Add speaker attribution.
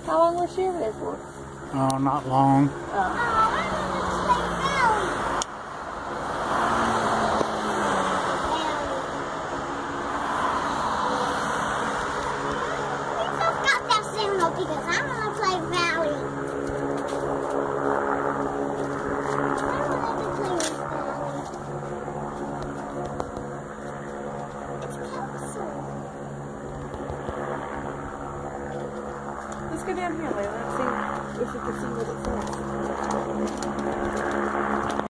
Speaker 1: How long was she over there for?
Speaker 2: Oh, not long.
Speaker 3: Because I want to play Valley. I want to play with Valley. It's Castle.
Speaker 1: Let's go down here, Layla. Let's see if we can see what it says.